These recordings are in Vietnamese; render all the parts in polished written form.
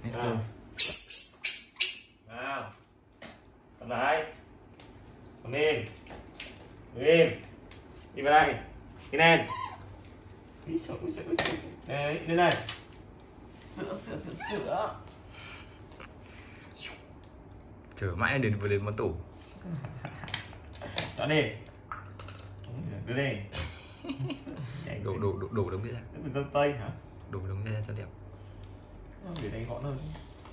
nào nào, cầm lại, cầm im, đi vào đây, đi lên, đấy, lên đây, sữa, chờ mãi đến món tủ. chọn đi, đưa đi, đổ đống ra, dâu tây hả? đổ đống ra cho đẹp. Để đánh gọn hơn.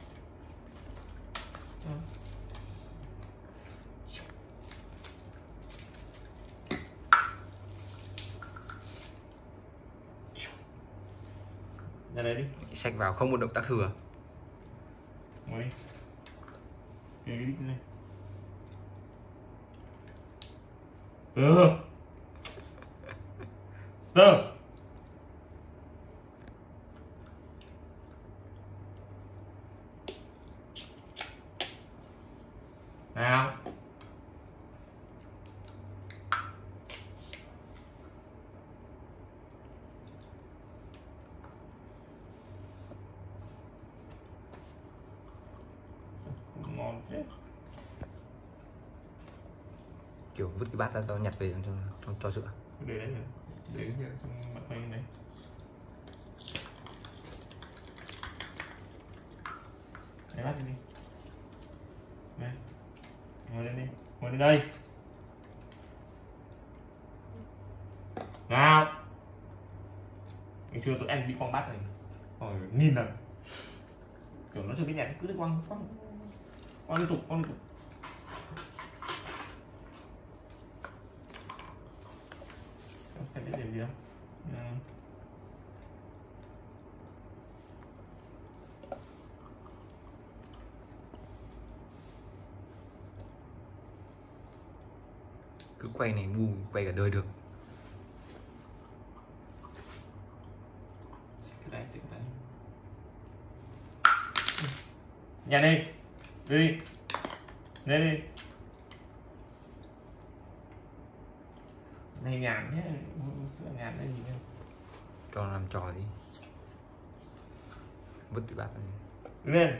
Ra đây đi. Xách vào không một động tác thừa. Ngồi đi. Cái đi này. Từ. Nào. Ngon thế. Kiểu vứt cái bát ra cho nhặt về cho sữa. Để đấy rồi. Để cái trong mặt này này. Lấy bát đi. Đây. Ngồi lên đi. Ngồi lên đây. Nào. Ngày xưa tụi em đi quăng bát này. Rồi nghìn lần. Kiểu nó chưa biết nhặt cứ quăng liên tục. Phải biết điểm gì đâu. Cứ quay này ngu quay cả đời được. Xịt cái tay. Nhặt đi. Đi. Lên đi. Này nhàn thế, nhàn cái gì nữa. Cho làm trò gì. Vứt cái bát này. Đứng lên.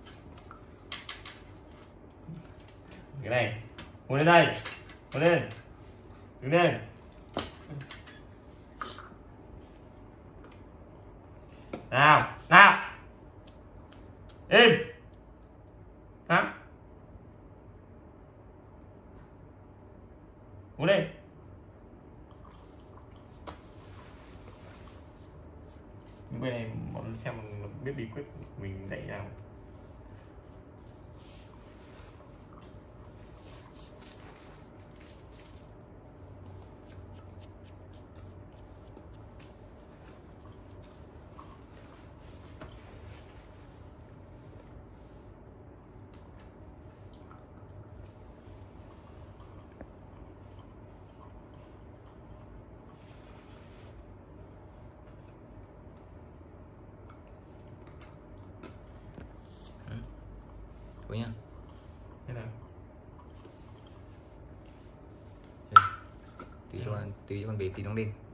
Cái này. Ngồi lên đây. Ngồi lên. Đứng lên. Nào. Im. Hả? Ngồi lên. Bên này bọn xem biết bí quyết mình dạy nào. Thôi nhá. Thế nào? Tí cho con bé tí nó lên.